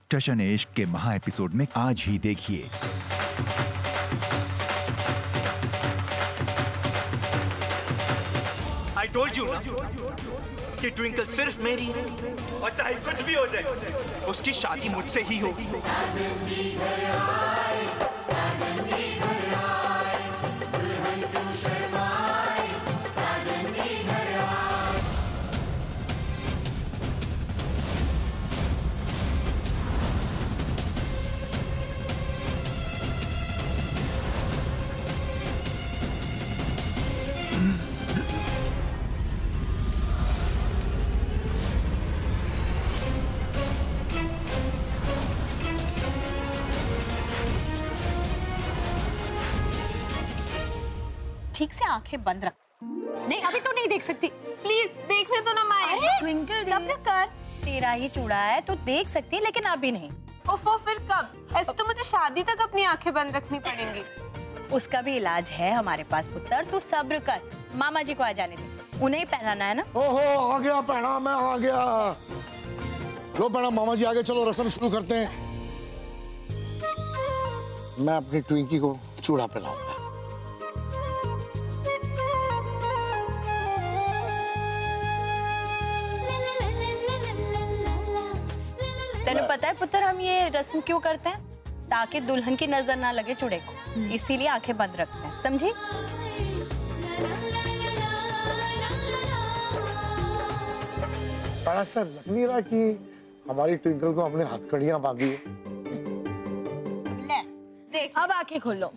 जश्न इश्क के महा एपिसोड में आज ही देखिए। I told you ना कि ट्विंकल सिर्फ मेरी है और चाहे कुछ भी हो जाए उसकी शादी मुझसे ही होगी। ठीक से आंखें बंद रख। नहीं अभी तो नहीं देख सकती। प्लीज देखने तो ना माए। ट्विंकल सब्र कर, तेरा ही चूड़ा है तो देख सकती है लेकिन अभी नहीं। ओफो फिर कब? ऐसे तो मुझे शादी तक अपनी आंखें बंद रखनी पड़ेंगी। उसका भी इलाज है हमारे पास पुत्र, तू सब्र कर। मामा जी को आ जाने दे, उन्हें ही पहनाना है ना। ओहो आ गया पहना, मैं आ गया। लो पहना मामा जी, आगे चलो रस्म शुरू करते हैं। मैं अपनी ट्विंकी को चूड़ा पहनाऊंगा। तेने पता है पुत्र हम ये रस्म क्यों करते हैं? ताकि दुल्हन की नजर ना लगे चूड़े को, इसीलिए आंखें बंद रखते हैं, समझी? बड़ा सा लग नहीं रहा कि हमारी ट्विंकल को हमने हथकड़ियां बांधी है। ले देख, अब आंखें खोलो।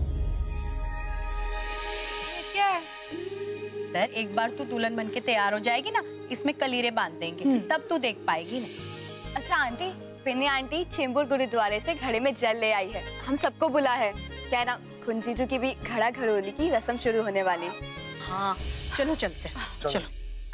ये क्या है? सर एक बार तू दुल्हन बन के तैयार हो जाएगी ना, इसमें कलीरे बांध देंगे, तब तू देख पाएगी ना। अच्छा आंटी, पिन्नी आंटी चेंबूर गुरुद्वारे से घड़े में जल ले आई है, हम सबको बुला है। क्या है ना, कुंजीजू की भी घड़ा घड़ोली की रस्म शुरू होने वाली। हाँ चलो चलते हैं, चलो।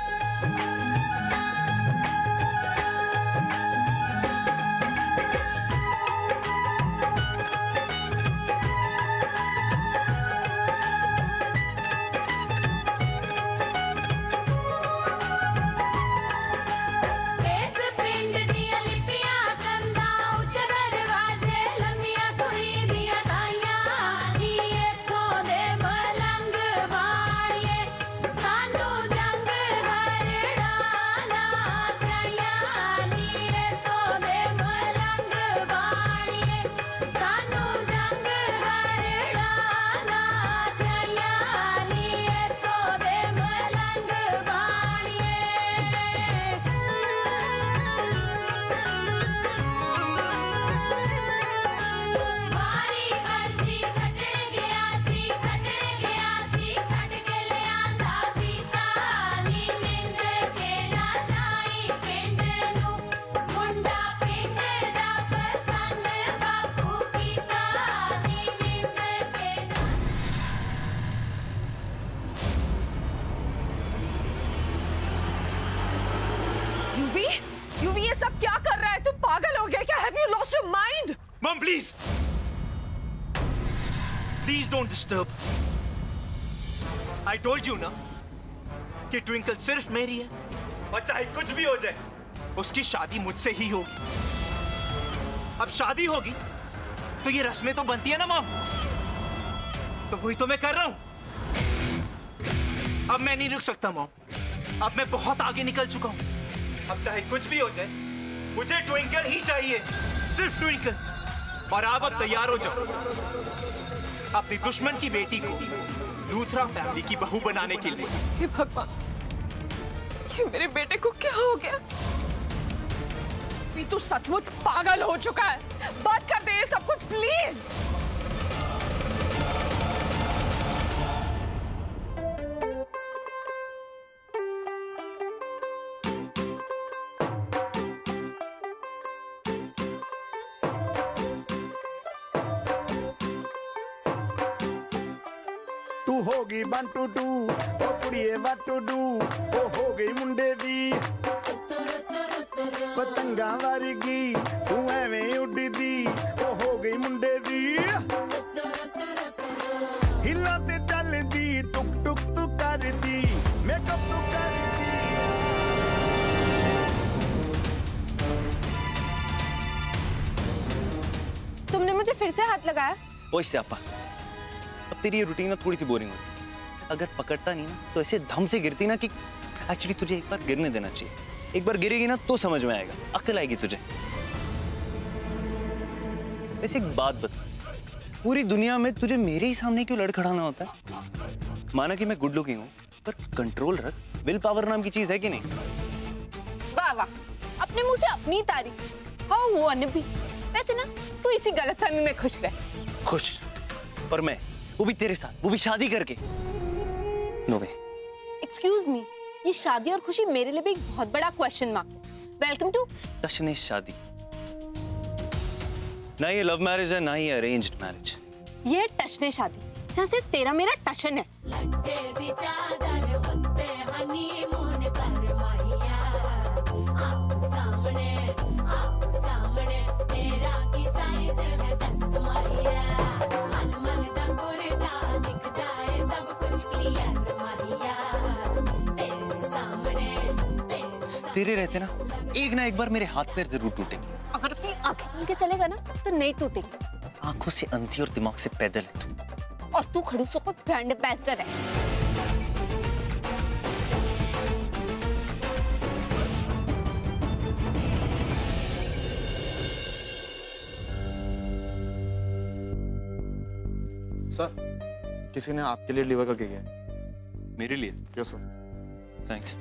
यूवी ये सब क्या कर रहा है? तुम पागल हो गया क्या? Have you lost your mind? Mom, please. Please don't disturb. I told you ना कि ट्विंकल सिर्फ मेरी है और चाहे कुछ भी हो जाए उसकी शादी मुझसे ही होगी। अब शादी होगी तो ये रस्में तो बनती है ना मॉम, तो वही तो मैं कर रहा हूं। अब मैं नहीं रुक सकता मॉम, अब मैं बहुत आगे निकल चुका हूं। अब चाहे कुछ भी हो जाए मुझे ट्विंकल ही चाहिए, सिर्फ ट्विंकल। और आप अब तैयार हो जाओ अपनी दुश्मन की बेटी को लूथरा फैमिली की बहू बनाने के लिए। हे भगवान, ये मेरे बेटे को क्या हो गया? तू सचमुच पागल हो चुका है। बात कर दे ये सब कुछ प्लीज। तू होगी 1 2 2 ओ कुड़िए 1 2 2 ओ हो गई मुंडे दी पतंगा वर्गी तू एवें उड़दी ओ हो गई मुंडे दी हिला ते चलदी टुक टुक तू करदी मेकअप तू करदी मुझे फिर से हाथ लगाया? ओए स्यापा, अब तेरी ये रूटीन ना थोड़ी सी बोरिंग होती। अगर पकड़ता नहीं ना तो ऐसे धम से गिरती ना कि एक्चुअली तुझे एक बार गिरने देना चाहिए। एक बार गिरेगी ना तो समझ में आएगा, अक्ल आएगी तुझे। वैसे एक बात बता, पूरी दुनिया में तुझे मेरे ही सामने क्यों लड़खड़ाना होता है? माना कि मैं गुड लुकिंग हूँ, पर कंट्रोल रख, विल पावर नाम की चीज है कि नहीं? वाह वाह, अपने मुंह से अपनी तारीफ। हाँ वो अनबी। वैसे ना तू इसी गलतफहमी में खुश रह। खुश? और मैं, वो भी तेरे साथ, वो भी शादी करके? नो वे। एक्सक्यूज मी, ये शादी और खुशी मेरे लिए भी एक बहुत बड़ा क्वेश्चन मार्क है। वेलकम टू टशने शादी। ना ये लव मैरिज है ना ही अरेंज्ड मैरिज। ये टशने शादी, जहाँ सिर्फ तेरा मेरा टशन है। तेरे रहते ना एक बार मेरे हाथ पैर जरूर टूटेंगे। अगर अपनी आंखें खोल के चलेगा ना तो नहीं टूटेगी। आंखों से अंधी और दिमाग से पैदल है तू। और तू खड़ूसों का ब्रांड एम्बेसडर है। सर, किसी ने आपके लिए डिलीवर करके गया है। मेरे लिए? Yes sir. थैंक्स।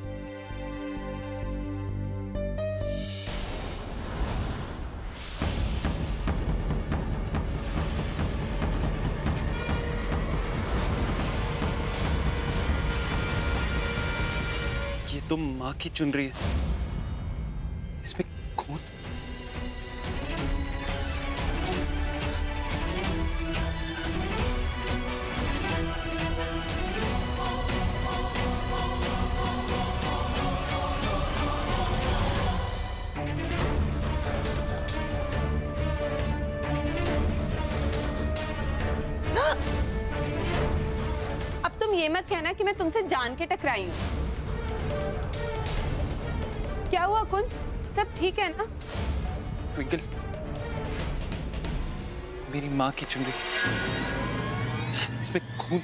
ये तो माँ की चुन रही है, इसमें खून? अब तुम ये मत कहना कि मैं तुमसे जान के टकराई हूँ। क्या हुआ कुंज, सब ठीक है ना? ट्विंकल, मेरी माँ की चुनरी, इसमें खून।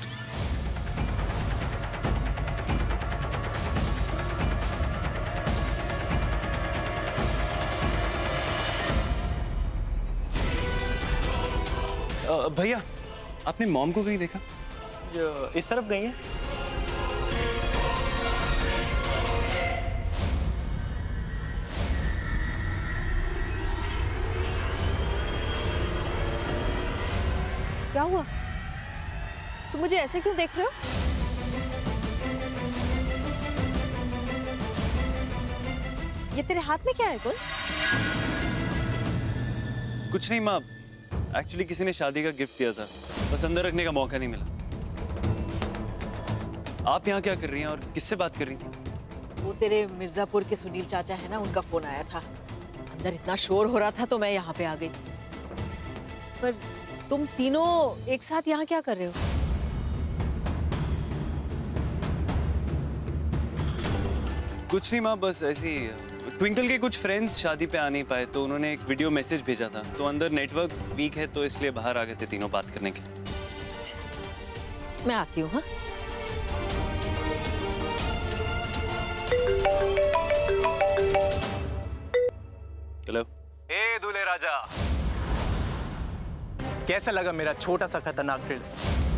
भैया, आपने मॉम को कहीं देखा? इस तरफ गई है? क्या हुआ? तुम मुझे ऐसे क्यों देख रहे हो? ये तेरे हाथ में क्या है कुंज? कुछ नहीं माँ, एक्चुअली किसी ने शादी का गिफ्ट दिया था, बस अंदर रखने का मौका नहीं मिला। आप यहाँ क्या कर रही हैं और किससे बात कर रही थी? वो तेरे मिर्जापुर के सुनील चाचा है ना, उनका फोन आया था। अंदर इतना शोर हो रहा था तो मैं यहाँ पे आ गई। पर तुम तीनों एक साथ यहाँ क्या कर रहे हो? कुछ नहीं माँ, बस ऐसे ही। ट्विंकल के कुछ फ्रेंड्स शादी पे आ नहीं पाए तो उन्होंने एक वीडियो मैसेज भेजा था, तो अंदर नेटवर्क वीक है तो इसलिए बाहर आ गए थे तीनों बात करने के लिए। मैं आती हूँ। हाँ, हेलो। ए दूल्हे राजा, कैसा लगा मेरा छोटा सा खतरनाक ट्रेलर?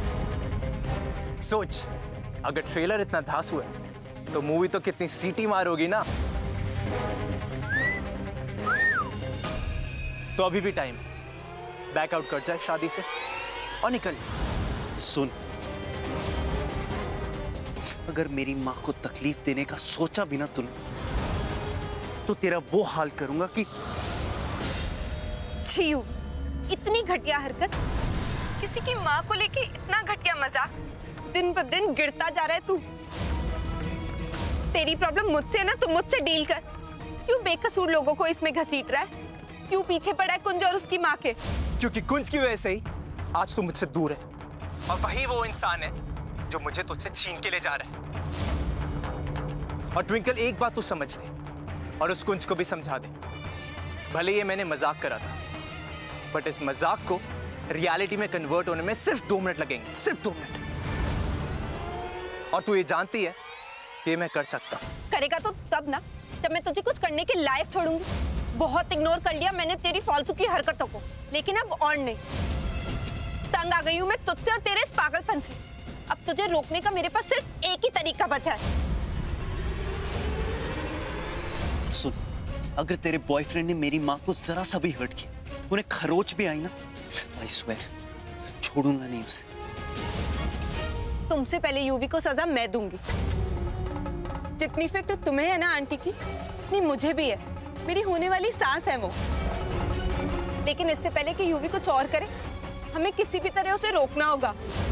सोच, अगर ट्रेलर इतना धांसू है तो मूवी तो कितनी सीटी मारोगी ना। तो अभी भी टाइम, बैक आउट कर जाए शादी से और निकल। सुन, अगर मेरी माँ को तकलीफ देने का सोचा भी ना तूने, तो तेरा वो हाल करूंगा कि। छियू, इतनी घटिया हरकत, किसी की माँ को लेके इतना घटिया मजाक, दिन ब दिन गिरता जा रहा है तू। तेरी प्रॉब्लम मुझसे ना, तो मुझसे डील कर। क्यों बेकसूर लोगों को इसमें घसीट रहा है? क्यों पीछे पड़ा है कुंज और उसकी माँ के? क्योंकि कुंज की वजह से ही आज तू मुझसे दूर है, और वही वो इंसान है जो मुझे तुझसे छीन के ले जा रहा है। और ट्विंकल, एक बात तू समझ ले और उस कुंज को भी समझा दे। भले ये मैंने मजाक करा था, बट इस मजाक को रियलिटी में कन्वर्ट होने में सिर्फ 2 मिनट लगेंगे, सिर्फ 2 मिनट। और तू ये जानती है कि मैं कर सकता हूँ। करेगा तो तब ना, जब मैं तुझे कुछ करने के लायक छोड़ूंगी। बहुत इग्नोर कर लिया मैंने तेरी फालतू की हरकतों को, लेकिन अब और नहीं। तंग आ गई हूँ मैं तुझसे और तेरे इस पागलपन से। अब तुझे रोकने का मेरे पास सिर्फ एक ही तरीका बचा है। सुन, अगर तेरे बॉयफ्रेंड ने मेरी माँ को जरा सा भी हर्ट किया, उन्हें खरोच भी आई ना, आई स्वेयर छोड़ूंगा नहीं उसे। तुमसे पहले यूवी को सजा मैं दूंगी। जितनी फिक्र तुम्हें है ना आंटी की, उतनी मुझे भी है। मेरी होने वाली सास है वो। लेकिन इससे पहले कि यूवी कुछ और करे, हमें किसी भी तरह उसे रोकना होगा।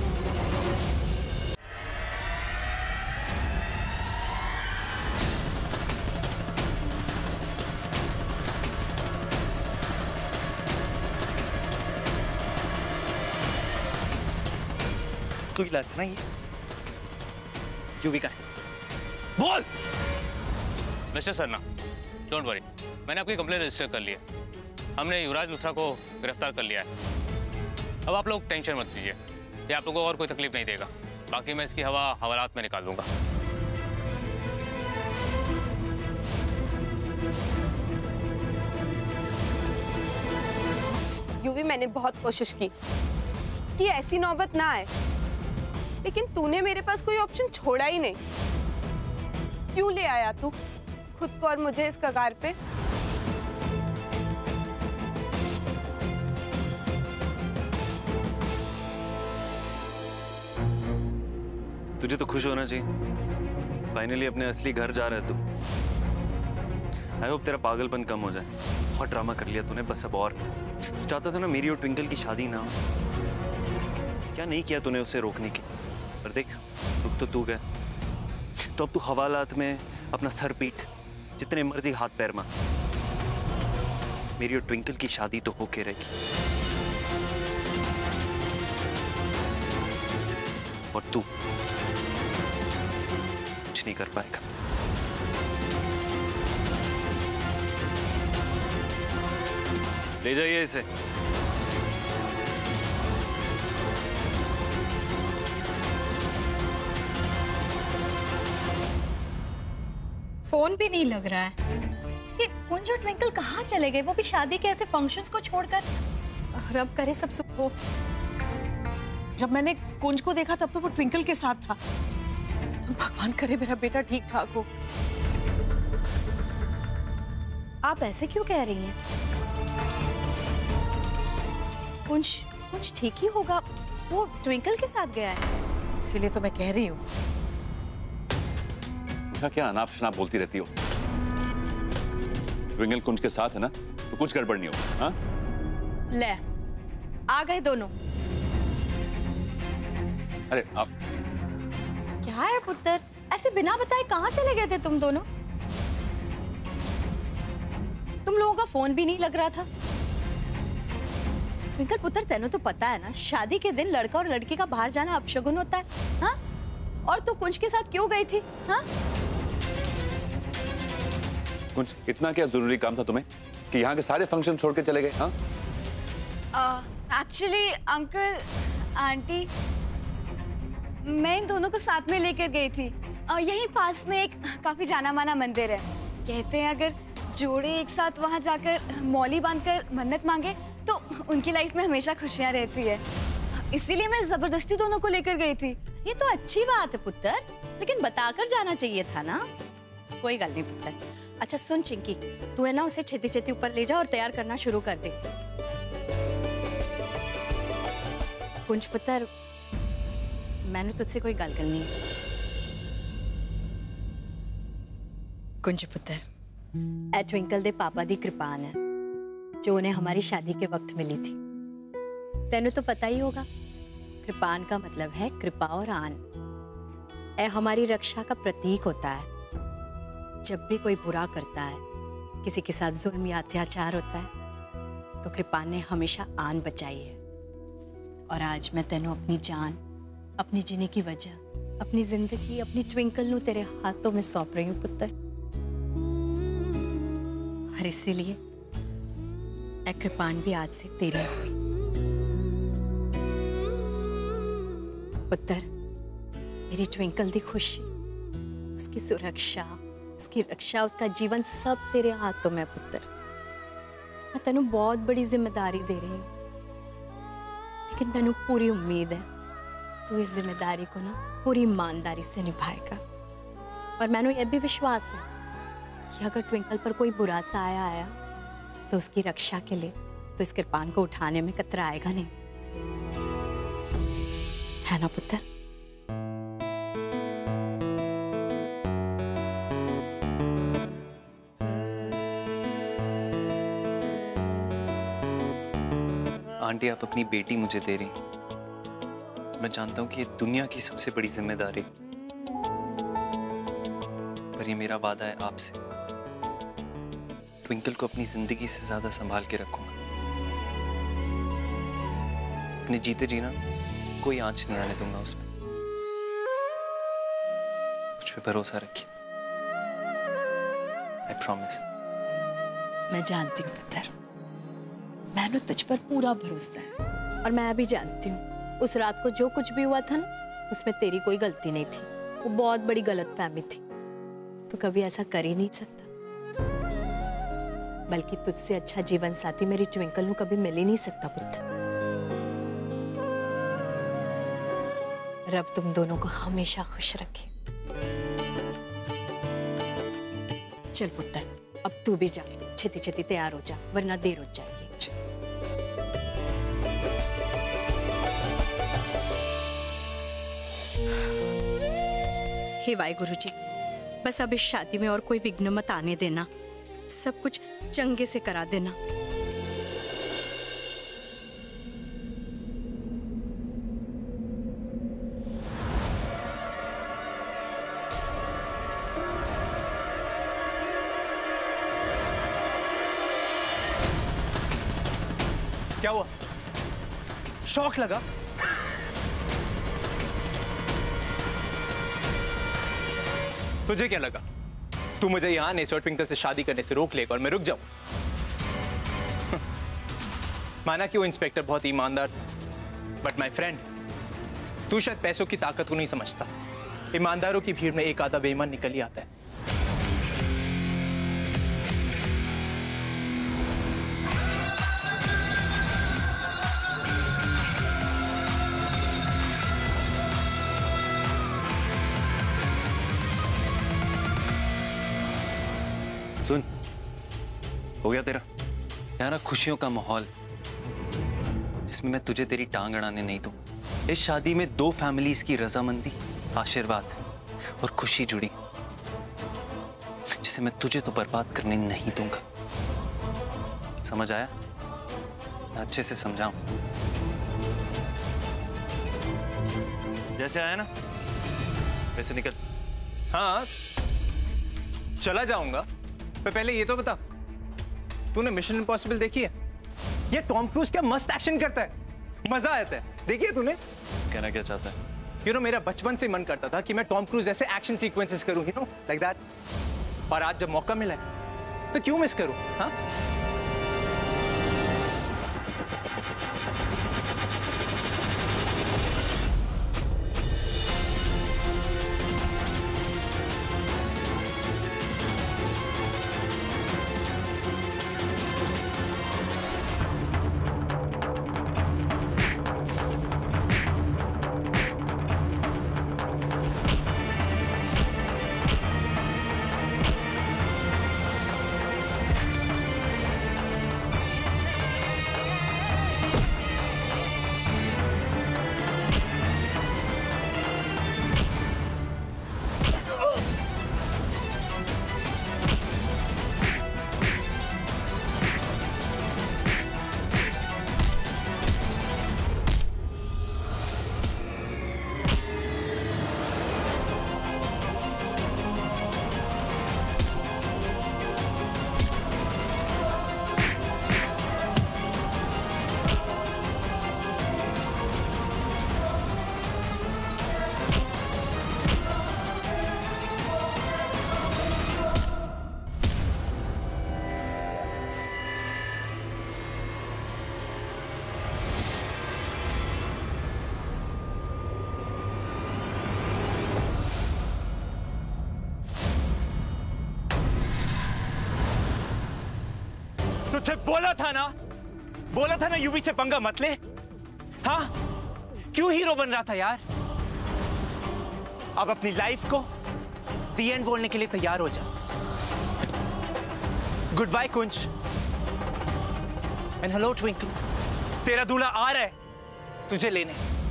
तू ही लाया था ना ये? यूवी का है? बोल। मिस्टर सरना, डोंट वरी, मैंने आपकी कंप्लेंट रजिस्टर कर ली है। हमने युवराज लुथरा को गिरफ्तार कर लिया है। अब आप लोग टेंशन मत लीजिए, ये आप लोगों को और कोई तकलीफ नहीं देगा। बाकी मैं इसकी हवा हवालात में निकाल दूंगा। यूवी, मैंने बहुत कोशिश की कि ऐसी नौबत ना आए, लेकिन तूने मेरे पास कोई ऑप्शन छोड़ा ही नहीं। क्यों ले आया तू खुद को और मुझे इस कगार पे? तुझे तो खुश होना चाहिए, फाइनली अपने असली घर जा रहा है तू। आई होप तेरा पागलपन कम हो जाए। बहुत ड्रामा कर लिया तूने, बस अब और नहीं। तू चाहता था ना मेरी और ट्विंकल की शादी ना हो। क्या नहीं किया तूने उसे रोकने की, पर देख रुक तो तू गया। तो अब तू हवालात में अपना सर पीट, जितने मर्जी हाथ पैर मार, मेरी और ट्विंकल की शादी तो होके रहेगी। और तू कुछ नहीं कर पाएगा। ले जाइए इसे। फोन भी नहीं लग रहा है। ये कुंज और ट्विंकल कहाँ चले गए? वो भी शादी के ऐसे फंक्शंस को छोड़कर। रब करे सब सुख हो। जब मैंने कुंज को देखा तब तो वो ट्विंकल के साथ था। भगवान करे मेरा बेटा ठीक ठाक हो। आप ऐसे क्यों कह रही हैं? कुंज ठीक ही होगा, वो ट्विंकल के साथ गया है। इसीलिए तो मैं कह रही हूँ। क्या अनाप शनाप बोलती रहती हो? ट्विंकल कुंज के साथ है ना, तो कुछ गड़बड़ नहीं होगा। हाँ? ले आ गए दोनों। अरे आप क्या है पुत्र, ऐसे बिना बताए कहाँ चले गए थे तुम दोनों? तुम लोगों का फोन भी नहीं लग रहा था। ट्विंकल पुत्र, तेनों तो पता है ना, शादी के दिन लड़का और लड़की का बाहर जाना अपशगुन होता है। हाँ? और तू कुंज के साथ क्यों गई थी? हाँ? कुंज, इतना क्या जरूरी काम था तुम्हें कि यहाँ के सारे फंक्शन छोड़ के चले गए? हाँ? एक्चुअली अंकल आंटी, मैं इन दोनों को साथ में लेकर गई थी। यहीं पास में एक काफी जाना माना मंदिर है। कहते हैं अगर जोड़े एक साथ वहां जाकर मौली बांधकर मन्नत मांगे तो उनकी लाइफ में हमेशा खुशियां रहती है। इसीलिए मैं जबरदस्ती दोनों को लेकर गई थी। ये तो अच्छी बात है पुत्र, लेकिन बताकर जाना चाहिए था ना। कोई गल नहीं पुत्र। अच्छा सुन चिंकी, तू है ना उसे छेती छेती ऊपर ले जा और तैयार करना शुरू कर दे। कुंज पुत्र, मैंने तुझसे कोई गल करनी है। कुंज पुत्र, ए ट्विंकल दे पापा दी कृपान है जो उन्हें हमारी शादी के वक्त मिली थी। तेनू तो पता ही होगा, कृपान का मतलब है कृपा और आन। ए हमारी रक्षा का प्रतीक होता है। जब भी कोई बुरा करता है, किसी के साथ जुल्म या अत्याचार होता है, तो कृपान ने हमेशा आन बचाई है। और आज मैं तेनू अपनी जान, अपनी जीने की वजह, अपनी जिंदगी, अपनी ट्विंकल नू तेरे हाथों में सौंप रही हूँ पुत्र। और इसीलिए ए कृपान भी आज से तेरी हुई। पुत्र, मेरी ट्विंकल दी खुशी, उसकी सुरक्षा, उसकी रक्षा, उसका जीवन सब तेरे हाथों में पुत्र। मैं तेनू बहुत बड़ी जिम्मेदारी दे रही हूँ, लेकिन मैनू पूरी उम्मीद है तू इस जिम्मेदारी को ना पूरी ईमानदारी से निभाएगा। और मैनू यह भी विश्वास है कि अगर ट्विंकल पर कोई बुरा साया आया तो उसकी रक्षा के लिए तो इस कृपान को उठाने में कतराएगा नहीं, है ना पुत्र? आंटी, आप अपनी बेटी मुझे दे रही। मैं जानता हूँ कि ये दुनिया की सबसे बड़ी जिम्मेदारी, पर ये मेरा वादा है आपसे, ट्विंकल को अपनी जिंदगी से ज्यादा संभाल के रखूंगा। अपने जीते जीना कोई आंच नहीं आने दूंगा उसमें। मुझ पे भरोसा रखिए, आई प्रॉमिस। मैं जानती हूँ पुत्र, मैंने तुझ पर पूरा भरोसा है। और मैं भी जानती हूँ उस रात को जो कुछ भी हुआ था ना, उसमें तेरी कोई गलती नहीं थी। वो बहुत बड़ी गलतफहमी थी। तो कभी ऐसा कर ही नहीं सकता, बल्कि तुझसे अच्छा जीवन साथी मेरी ट्विंकल को कभी मिल ही नहीं सकता पुत्र। रब तुम दोनों को हमेशा खुश रखे। चल पुत्र, अब तू भी जा, छेती छेती तैयार हो जा, वरना देर हो जाएगी। हे वाहिगुरु जी, बस अब इस शादी में और कोई विघ्न मत आने देना, सब कुछ चंगे से करा देना। क्या हुआ? शॉक लगा? तुझे क्या लगा तू मुझे यहां नेसर ट्विंकल से शादी करने से रोक लेगा और मैं रुक जाऊं? माना कि वो इंस्पेक्टर बहुत ईमानदार था, बट माय फ्रेंड, तू शायद पैसों की ताकत को नहीं समझता। ईमानदारों की भीड़ में एक आधा बेईमान निकल ही आता है। सुन, हो गया तेरा यहाँ ना खुशियों का माहौल, जिसमें मैं तुझे तेरी टांग अड़ाने नहीं दूं। इस शादी में दो फैमिलीज की रजामंदी, आशीर्वाद और खुशी जुड़ी, जिसे मैं तुझे तो बर्बाद करने नहीं दूंगा। समझ आया? मैं अच्छे से समझाऊं। जैसे आया ना वैसे निकल। हाँ, चला जाऊंगा, पर पहले ये तो बता, तूने मिशन इम्पॉसिबल देखी है? ये टॉम क्रूज क्या मस्त एक्शन करता है, मजा आता है। देखिए तूने? कहना क्या चाहता है? यू नो, मेरा बचपन से मन करता था कि मैं टॉम क्रूज जैसे एक्शन सीक्वेंसेस करूं, यू नो, लाइक दैट। और आज जब मौका मिला है तो क्यों मिस करूं? हाँ, तुझे बोला था ना यूवी से पंगा मत ले। हाँ, क्यों हीरो बन रहा था यार? अब अपनी लाइफ को दी एंड बोलने के लिए तैयार हो जा। Good bye Kunj and hello Twinkle. तेरा दूल्हा आ रहा है तुझे लेने।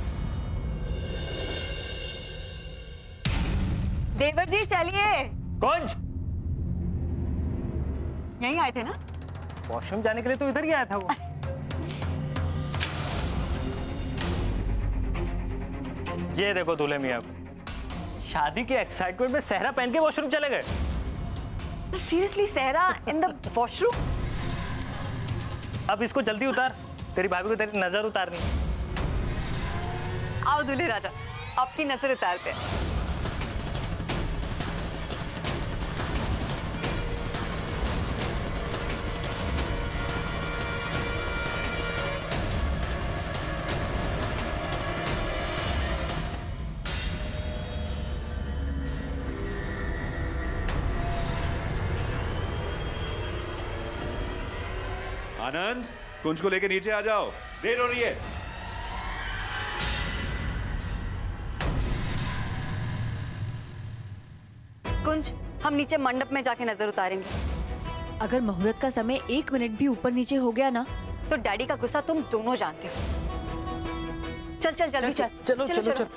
देवर जी चलिए। कुंज, यहीं आए थे ना? वॉशरूम जाने के लिए तो इधर ही आया था वो। ये देखो दूल्हे मियां को शादी के एक्साइटमेंट में सहरा पहन के वॉशरूम चले गए। सीरियसली सहरा इन द वॉशरूम? अब इसको जल्दी उतार, तेरी भाभी को तेरी नजर उतारनी। आओ दूल्हे राजा, आपकी नजर उतारते हैं। आनंद, कुंज को लेकर नीचे आ जाओ, देर हो रही है। कुंज, हम नीचे मंडप में जाके नजर उतारेंगे। अगर मुहूर्त का समय 1 मिनट भी ऊपर नीचे हो गया ना, तो डैडी का गुस्सा तुम दोनों जानते हो। चल चल जल्दी चल। चलो चलो चलो।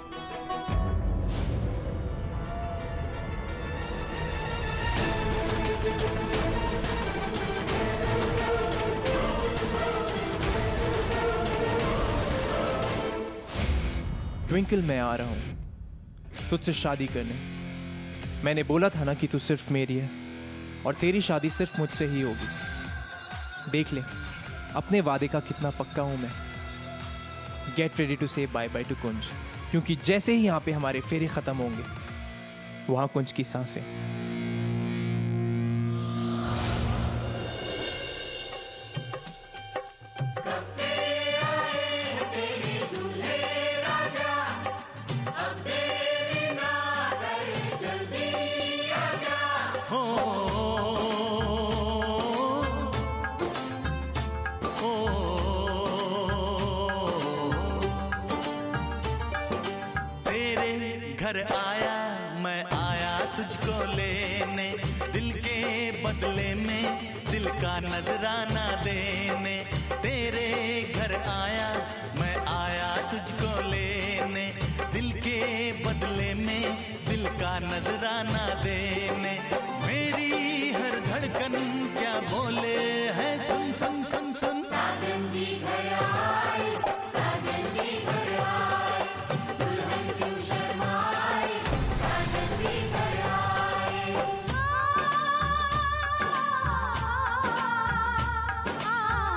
ट्विंकल, मैं आ रहा हूँ तुझसे शादी करने। मैंने बोला था ना कि तू सिर्फ मेरी है और तेरी शादी सिर्फ मुझसे ही होगी। देख ले अपने वादे का कितना पक्का हूँ मैं। Get ready to say bye bye to Kunj, क्योंकि जैसे ही यहाँ पे हमारे फेरे खत्म होंगे वहाँ कुंज की सांसें। घर आया मैं आया तुझको लेने, दिल के बदले में दिल का नजराना देने। तेरे घर आया मैं आया तुझको लेने, दिल के बदले में दिल का नजराना देने। मेरी हर धड़कन क्या बोले है, सुन सुन सुन सुन। साजन जी घर आए, साजन जी घर आए, दुल्हन क्यों शर्माए, साजन जी घर आए।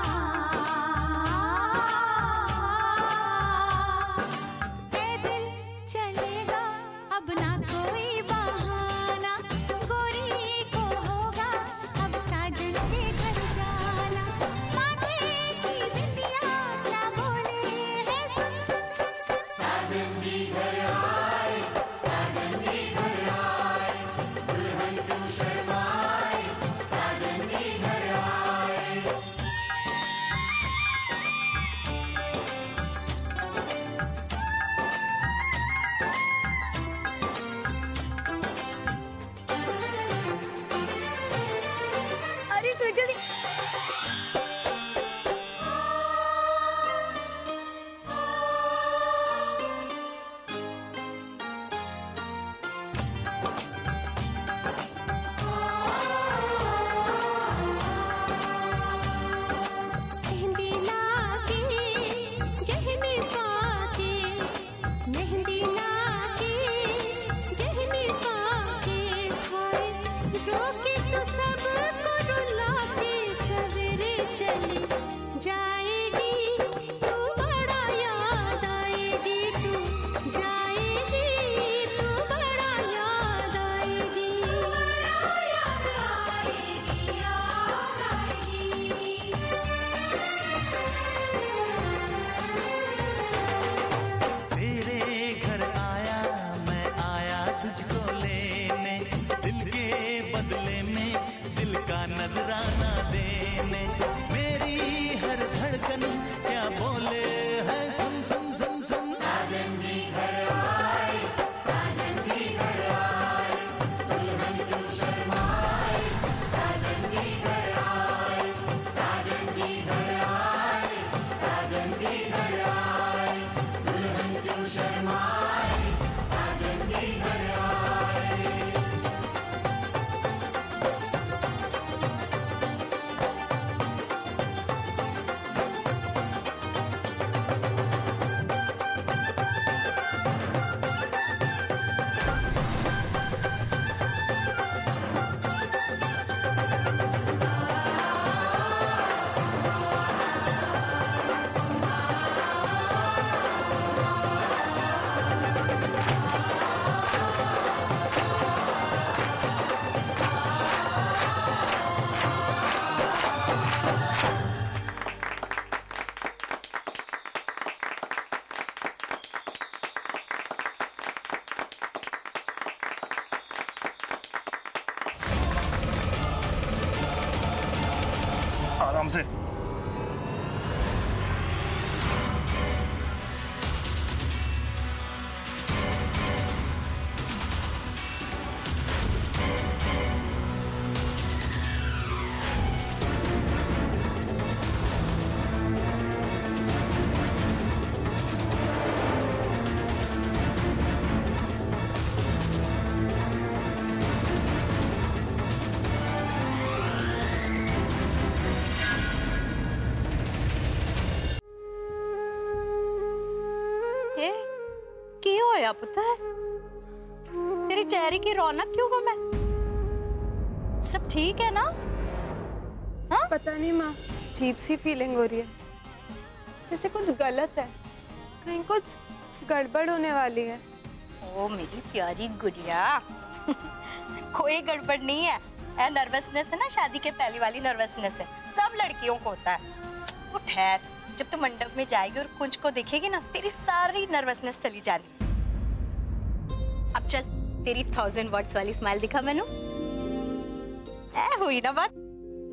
से। पुत्र, तेरी चेहरे की रौनक क्यों गुम है? सब ठीक है ना? हाँ? पता नहीं माँ, अजीब सी फीलिंग हो रही है, जैसे कुछ गलत है, कहीं कुछ गड़बड़ होने वाली है। ओ मेरी प्यारी गुड़िया, कोई गड़बड़ नहीं है। नर्वसनेस है ना, शादी के पहली वाली नर्वसनेस है, सब लड़कियों को होता है। वो ठहर, जब तू मंडप में जाएगी और कुंज को देखेगी ना, तेरी सारी नर्वसनेस चली जानी। अब चल, तेरी 1000 वर्ड्स वाली स्माइल दिखा मैनू। हुई ना बात?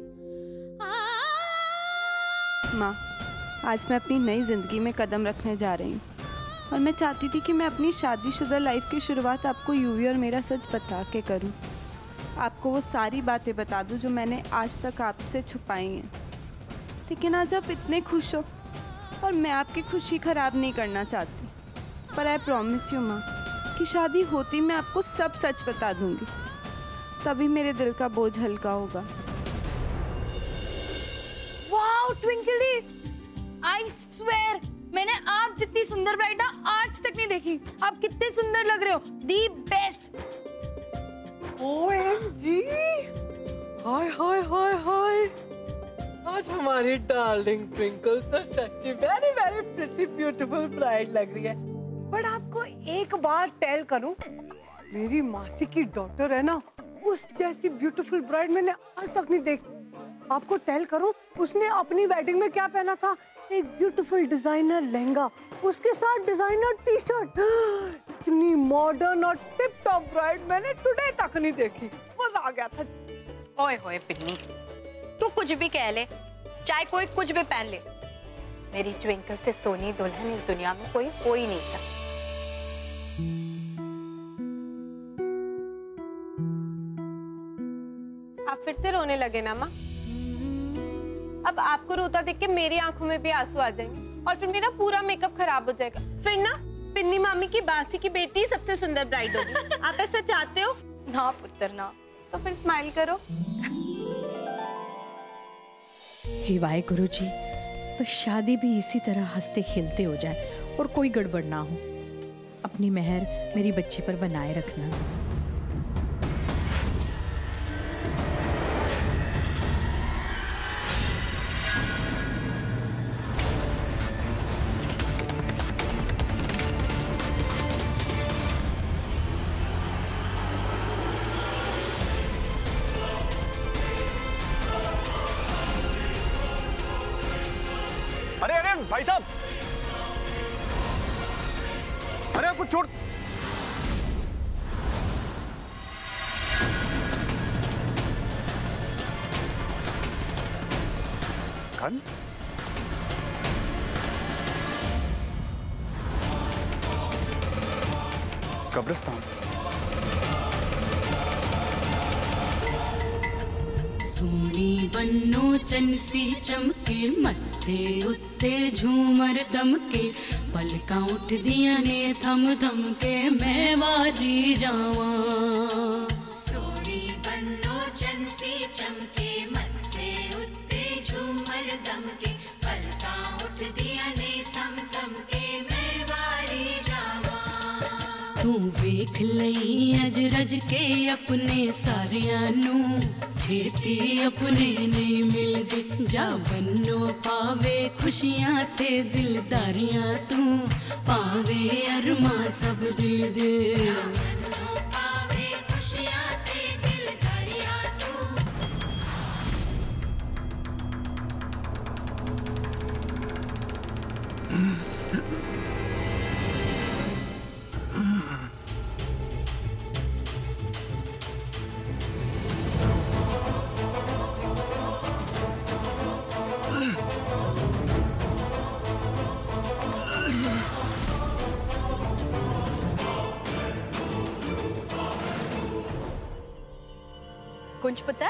माँ, आज मैं अपनी नई जिंदगी में कदम रखने जा रही हूँ और मैं चाहती थी कि मैं अपनी शादीशुदा लाइफ की शुरुआत आपको यूवी और मेरा सच बता के करूँ। आपको वो सारी बातें बता दूँ जो मैंने आज तक आपसे छुपाई हैं। लेकिन आज आप इतने खुश हो और मैं आपकी खुशी खराब नहीं करना चाहती, पर आई प्रॉमिस यू माँ कि शादी होती मैं आपको सब सच बता दूंगी, तभी मेरे दिल का बोझ हल्का होगा। वाओ ट्विंकली, आई स्वेयर मैंने आप जितनी सुंदर ब्राइड आज तक नहीं देखी। आप कितने सुंदर लग रहे हो, दी बेस्ट। OMG, हाय हाय हाय हाय, आज हमारी डार्लिंग ट्विंकल तो सच्ची very very pretty beautiful bride लग रही है। बट आपको एक बार टेल करूं, मेरी मासी की डॉटर है ना, उस जैसी ब्यूटीफुल ब्राइड मैंने आज तक नहीं देखी। आपको टेल करूं, उसने अपनी वेडिंग में क्या पहना था? एक ब्यूटीफुल डिजाइनर लहंगा, उसके साथ डिजाइनर टी शर्ट। इतनी मॉडर्न और टिप टॉप ब्राइड मैंने टुडे तक नहीं देखी। मजा आ गया था। ओए होए पिन्नी, तू कुछ भी कह ले, चाहे कोई कुछ भी पहन ले, मेरी ट्विंकल से सोनी दुल्हन इस दुनिया में कोई हो ही नहीं सकता। आप फिर से रोने लगे ना माँ? अब आपको रोता देख के मेरी आंखों में भी आंसू आ जाएंगे और फिर मेरा पूरा मेकअप खराब हो जाएगा। फिर ना पिन्नी मामी की बासी की बेटी सबसे सुंदर ब्राइड होगी। आप ऐसा चाहते हो? ना पुत्र ना। तो फिर स्माइल करो। हे वाहेगुरु जी, तो शादी भी इसी तरह हंसते खेलते हो जाए और कोई गड़बड़ ना हो। अपनी मेहर मेरी बच्ची पर बनाए रखना। अरे अरे भाई साहब, अरे आपको चोट। कल कब्रिस्तान। सोनी बन्नो चनसी चमके, मत्थे उत्ते झूमर दमके, पलकां उठ दियां ने थम थम के, मैं वारी जावां। सोनी बन्नो चनसी चमके, मत्थे उत्ते झूमर दमके, पलकां उठ दियां ने थम थम के, मैं वारी जावां। तू वेख लई अज रज के अपने सारियां नू, छेती अपने नहीं मिलते, जा बन्नो पावे खुशियां ते दिलदारियां, तू पावे अरमा सब दिल दे। कुंज पुत्र,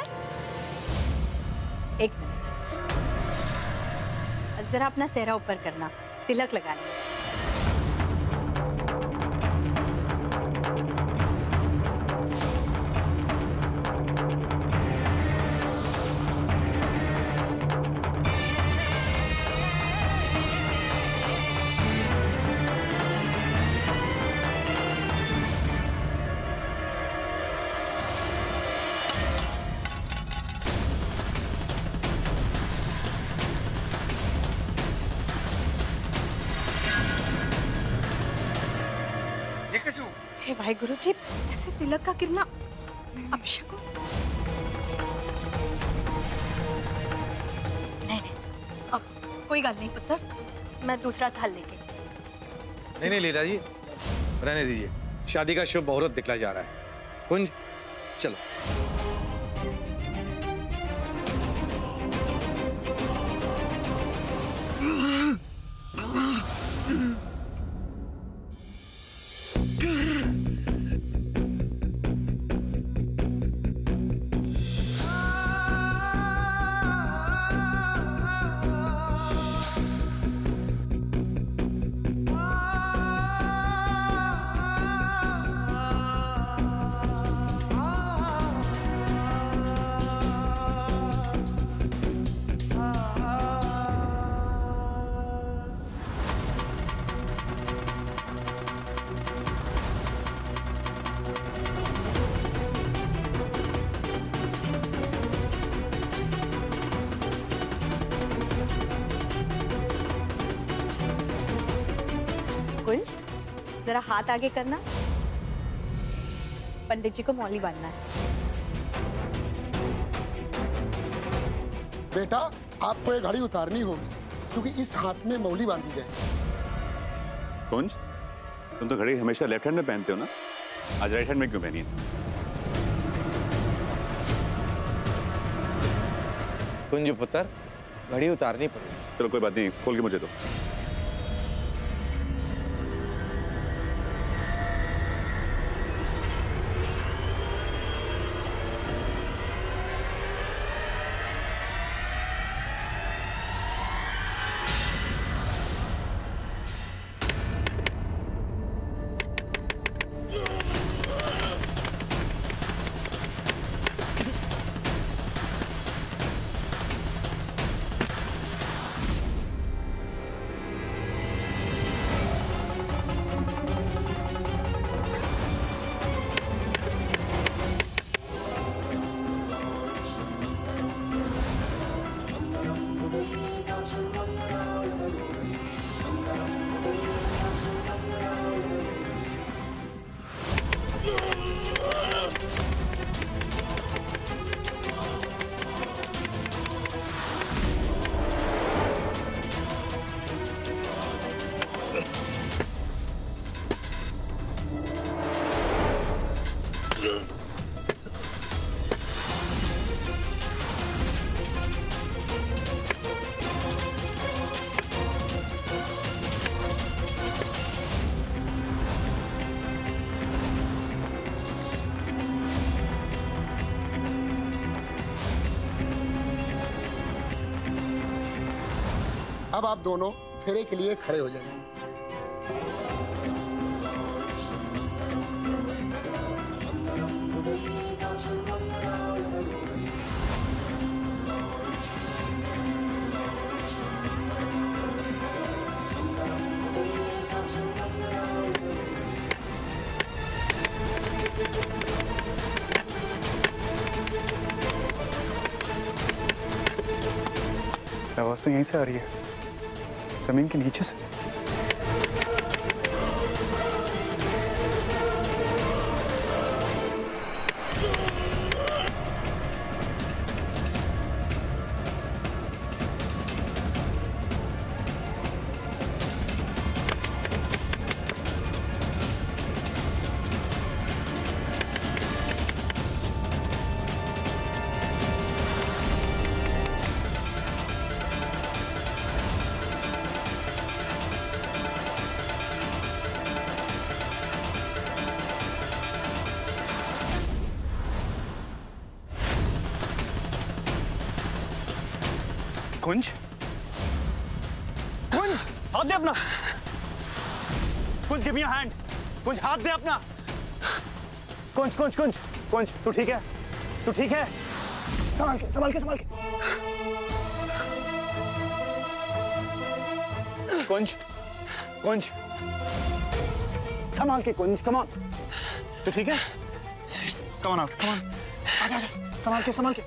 एक मिनट, जरा अपना सेहरा ऊपर करना, तिलक लगाना। हे भाई गुरुजी, ऐसे तिलक का गिरना अपशकुन। नहीं, अब कोई गल नहीं पुत्र, मैं दूसरा थाल लेके। नहीं लीला जी, रहने दीजिए। शादी का शुभ मुहूर्त दिखला जा रहा है। कुंज चलो। कुंज, जरा हाथ आगे करना, पंडित जी को मौली बांधना है। बेटा, आपको ये घड़ी उतारनी होगी क्योंकि इस हाथ में मौली बांधी जाए। कुंज, तुम तो घड़ी हमेशा लेफ्ट हैंड में पहनते हो ना, आज राइट हैंड में क्यों पहनी है? कुंज पुत्र, घड़ी उतारनी पड़ेगी। चलो कोई बात नहीं, खोल के मुझे दो। अब आप दोनों फेरे के लिए खड़े हो जाइए। आवाज तो यहीं से आ रही है, जमीन के नीचे से। कुंज, कुंज हाथ दे अपना। Kunj give me your hand. Kunj हाथ दे अपना। कुंज कुंज कुंज कुंज तू ठीक है? तू ठीक है? संभाल के संभाल के संभाल के। कुंज कुंज संभाल के। Kunj come on. तू ठीक है? Come on out, come on. आजा आजा, संभाल के संभाल के।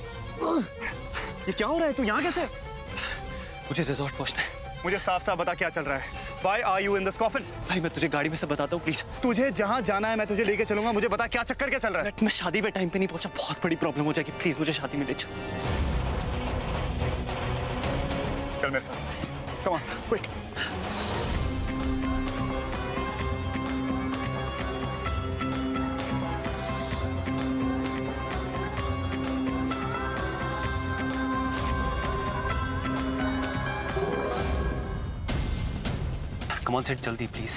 ये क्या हो रहा है? तू यहाँ कैसे? मुझे रिजॉर्ट पहुंचना है। मुझे साफ साफ बता क्या चल रहा है। Why are you in this coffin? भाई मैं तुझे गाड़ी में सब बताता हूँ प्लीज। तुझे जहाँ जाना है मैं तुझे लेके चलूंगा। मुझे बता क्या चक्कर क्या चल रहा है। मैं शादी पे टाइम पे नहीं पहुंचा, बहुत बड़ी प्रॉब्लम हो जाएगी। प्लीज मुझे शादी में ले चल। चल मेरे साथ। Come on, quick. Come on, Sid जल्दी प्लीज।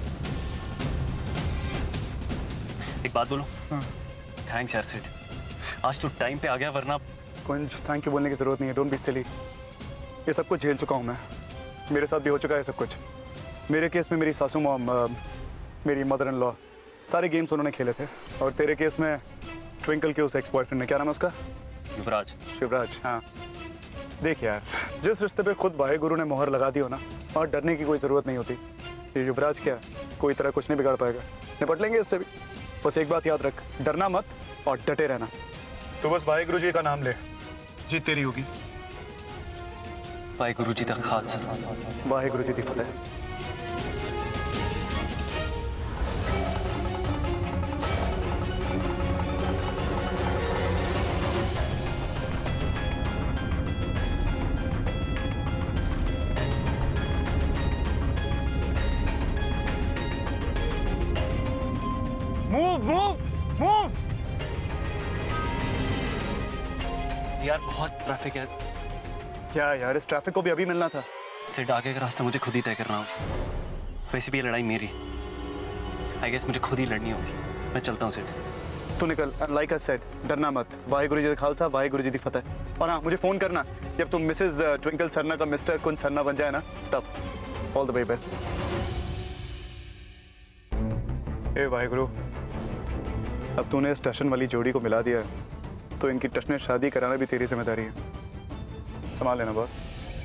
एक बात बोलो। थैंक्स यार सिड, आज तो टाइम पे आ गया, वरना। कुंज थैंक यू बोलने की जरूरत नहीं है। Don't be silly. ये सब कुछ झेल चुका हूँ मैं। मेरे साथ भी हो चुका है सब कुछ। मेरे केस में मेरी सासू मॉम, मेरी मदर इन लॉ, सारे गेम्स उन्होंने खेले थे। और तेरे केस में ट्विंकल के उस एक्स बॉयफ्रेंड ने, क्या नाम है उसका? युवराज। शिवराज, हाँ। देख यार, जिस रिश्ते पे खुद वाहेगुरु ने मोहर लगा दी हो ना, और डरने की कोई ज़रूरत नहीं होती। ये युवराज क्या, कोई तरह कुछ नहीं बिगाड़ पाएगा। निपट लेंगे इससे भी। बस एक बात याद रख, डरना मत और डटे रहना। तो बस वाहेगुरु जी का नाम ले, जीत तेरी होगी। वाहेगुरु जी दा खालसा। वाहेगुरु जी दी फतेह। Move move move. यार बहुत ट्रैफिक है। क्या यार, इस ट्रैफिक को भी अभी मिलना था। सिड आगे का रास्ता मुझे खुद ही तय करना होगा। वैसे भी ये लड़ाई मेरी, आई गेस मुझे खुद ही लड़नी होगी। मैं चलता हूँ सिड। तू निकल। लाइक आई सेड, डरना मत। वाहेगुरु जी दा खालसा, वाहेगुरु जी दी फतेह। और हाँ, मुझे फोन करना जब तुम मिसेस ट्विंकल सरना का मिस्टर कुंज सरना बन जाए ना, तब। All the very best. ए वाहेगुरु, अब तूने इस टशन वाली जोड़ी को मिला दिया है, तो इनकी टशने शादी कराना भी तेरी जिम्मेदारी है। संभाल लेना बॉस।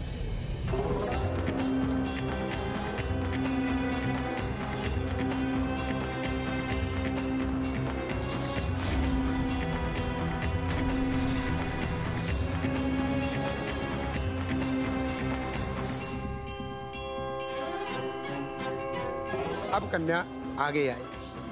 अब कन्या आगे आए।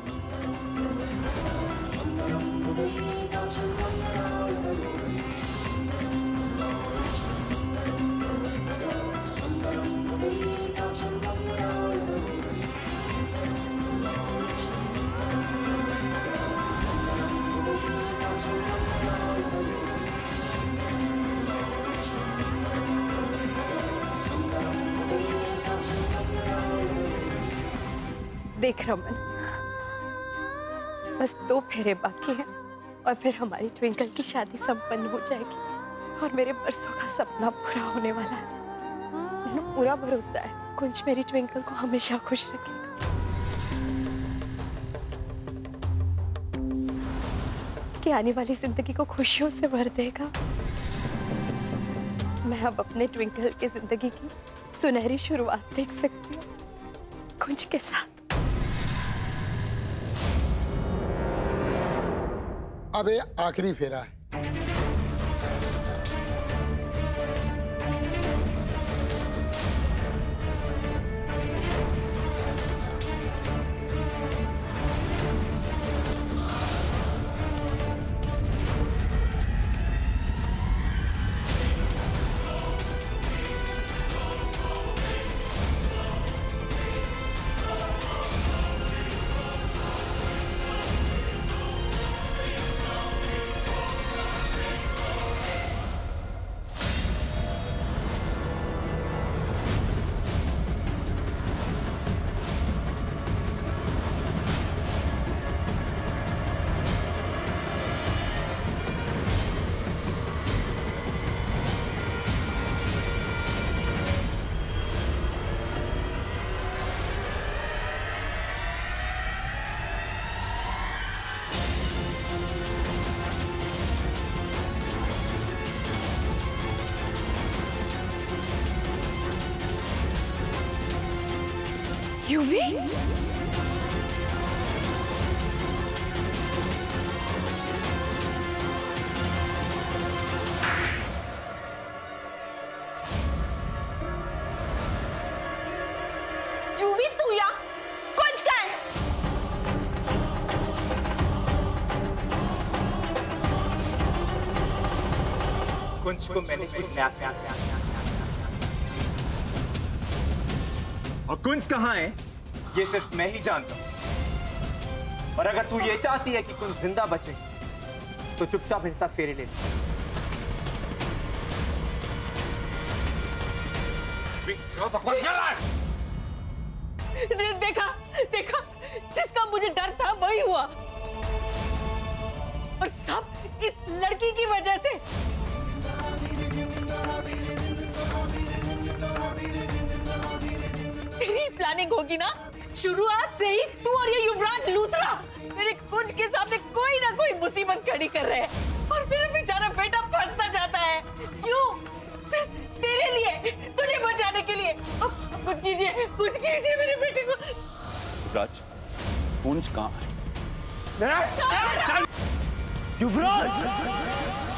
देख रमन, बस 2 फेरे बाकी हैं और फिर हमारी ट्विंकल की शादी संपन्न हो जाएगी और मेरे बरसों का सपना पूरा होने वाला है। मैंने पूरा भरोसा है कुंज मेरी ट्विंकल को हमेशा खुश रखेगा, कि आने वाली जिंदगी को खुशियों से भर देगा। मैं अब अपने ट्विंकल की जिंदगी की सुनहरी शुरुआत देख सकती हूँ कुंज के साथ। अब ये आखिरी फेरा है। युवी? युवी तू या कुछ कर। कुंज को मैंने किडनैप किया और कुंज कहाँ है ये सिर्फ मैं ही जानता हूं। और अगर तू ये चाहती है कि कुंज जिंदा बचे तो चुपचाप मेरे साथ फेरे ले ले। देखा देखा, जिसका मुझे डर था वही हुआ, और सब इस लड़की की वजह से। तेरी प्लानिंग होगी ना, शुरुआत से ही तू और ये युवराज लूथरा मेरे कुंज के सामने कोई ना कोई मुसीबत खड़ी कर रहे हैं, और मेरा बेचारा बेटा फंसता जाता है। क्यों? सिर्फ तेरे लिए, तुझे बचाने के लिए। कुछ कीजिए मेरे बेटे को। युवराज, कुंज कहाँ है? युवराज!